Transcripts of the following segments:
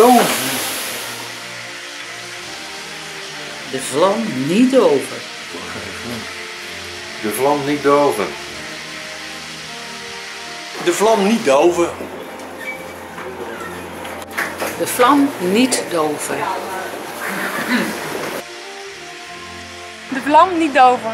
doven. De vlam niet doven. De vlam niet doven. De vlam niet doven. De vlam niet doven. De vlam niet doven.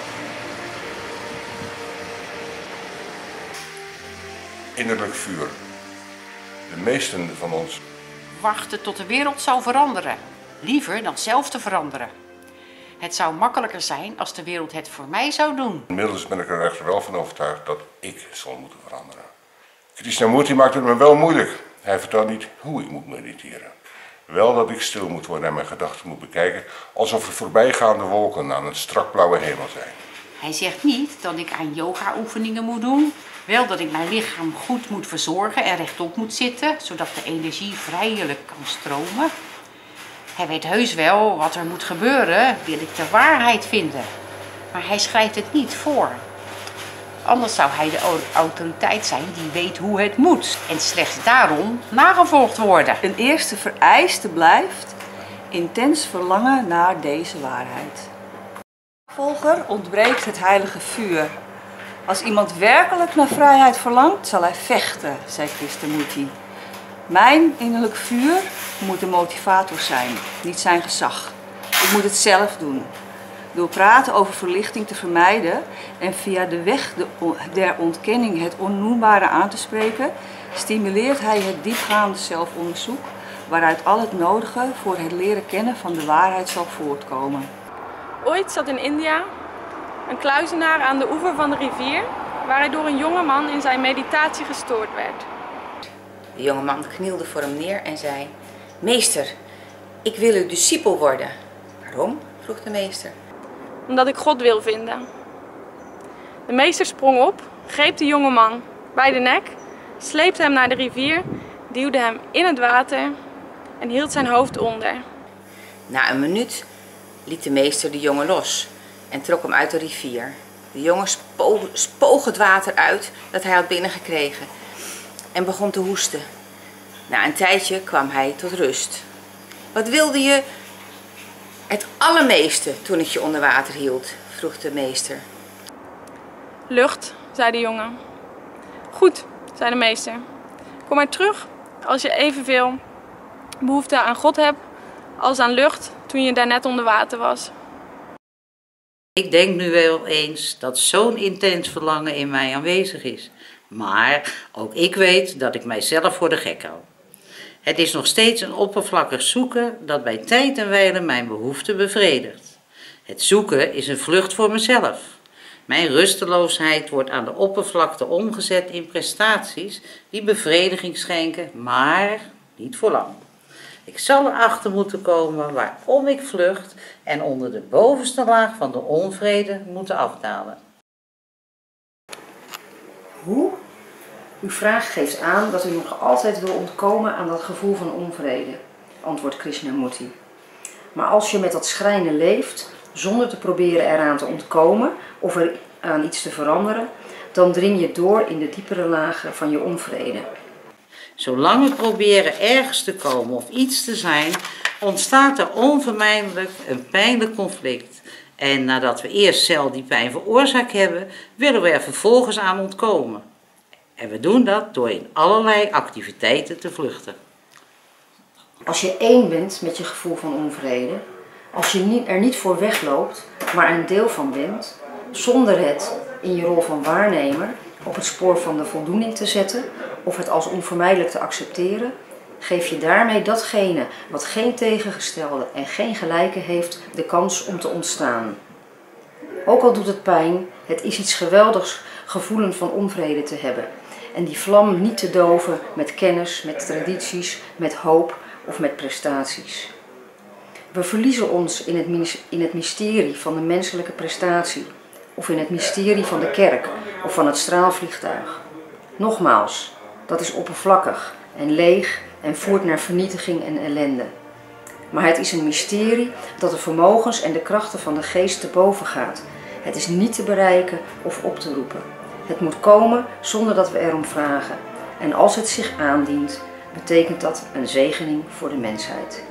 Innerlijk vuur. De meesten van ons Wachten tot de wereld zou veranderen. Liever dan zelf te veranderen. Het zou makkelijker zijn als de wereld het voor mij zou doen. Inmiddels ben ik er echter wel van overtuigd dat ik zal moeten veranderen. Krishnamurti maakt het me wel moeilijk. Hij vertelt niet hoe ik moet mediteren. Wel dat ik stil moet worden en mijn gedachten moet bekijken alsof er voorbijgaande wolken aan een strak blauwe hemel zijn. Hij zegt niet dat ik aan yoga-oefeningen moet doen. Wel dat ik mijn lichaam goed moet verzorgen en rechtop moet zitten, zodat de energie vrijelijk kan stromen. Hij weet heus wel wat er moet gebeuren, wil ik de waarheid vinden. Maar hij schrijft het niet voor. Anders zou hij de autoriteit zijn die weet hoe het moet. En slechts daarom nagevolgd worden. Een eerste vereiste blijft intens verlangen naar deze waarheid. Volger ontbreekt het heilige vuur. Als iemand werkelijk naar vrijheid verlangt, zal hij vechten, zei Krishnamurti. Mijn innerlijk vuur moet de motivator zijn, niet zijn gezag. Ik moet het zelf doen. Door praten over verlichting te vermijden en via de weg der ontkenning het onnoembare aan te spreken, stimuleert hij het diepgaande zelfonderzoek waaruit al het nodige voor het leren kennen van de waarheid zal voortkomen. Ooit zat in India een kluizenaar aan de oever van de rivier waar hij door een jonge man in zijn meditatie gestoord werd. De jonge man knielde voor hem neer en zei: Meester, ik wil uw discipel worden. Waarom? Vroeg de meester. Omdat ik God wil vinden. De meester sprong op, greep de jonge man bij de nek, sleepte hem naar de rivier, duwde hem in het water en hield zijn hoofd onder. Na een minuut liet de meester de jongen los en trok hem uit de rivier. De jongen spoog het water uit dat hij had binnengekregen en begon te hoesten. Na een tijdje kwam hij tot rust. Wat wilde je het allermeeste toen ik je onder water hield? Vroeg de meester. Lucht, zei de jongen. Goed, zei de meester. Kom maar terug als je evenveel behoefte aan God hebt als aan lucht toen je daarnet onder water was. Ik denk nu wel eens dat zo'n intens verlangen in mij aanwezig is. Maar ook ik weet dat ik mijzelf voor de gek hou. Het is nog steeds een oppervlakkig zoeken dat bij tijd en wijle mijn behoeften bevredigt. Het zoeken is een vlucht voor mezelf. Mijn rusteloosheid wordt aan de oppervlakte omgezet in prestaties die bevrediging schenken, maar niet voor lang. Ik zal erachter moeten komen waarom ik vlucht en onder de bovenste laag van de onvrede moeten afdalen. Hoe? Uw vraag geeft aan dat u nog altijd wil ontkomen aan dat gevoel van onvrede, antwoordt Krishnamurti. Maar als je met dat schrijnen leeft, zonder te proberen eraan te ontkomen of er aan iets te veranderen, dan dring je door in de diepere lagen van je onvrede. Zolang we proberen ergens te komen of iets te zijn, ontstaat er onvermijdelijk een pijnlijk conflict. En nadat we eerst zelf die pijn veroorzaakt hebben, willen we er vervolgens aan ontkomen. En we doen dat door in allerlei activiteiten te vluchten. Als je één bent met je gevoel van onvrede, als je er niet voor wegloopt, maar een deel van bent, zonder het in je rol van waarnemer op het spoor van de voldoening te zetten of het als onvermijdelijk te accepteren, geef je daarmee datgene wat geen tegengestelde en geen gelijke heeft de kans om te ontstaan. Ook al doet het pijn, het is iets geweldigs gevoelen van onvrede te hebben en die vlam niet te doven met kennis, met tradities, met hoop of met prestaties. We verliezen ons in het mysterie van de menselijke prestatie of in het mysterie van de kerk of van het straalvliegtuig. Nogmaals, dat is oppervlakkig en leeg en voert naar vernietiging en ellende. Maar het is een mysterie dat de vermogens en de krachten van de geest te boven gaat. Het is niet te bereiken of op te roepen. Het moet komen zonder dat we erom vragen. En als het zich aandient, betekent dat een zegening voor de mensheid.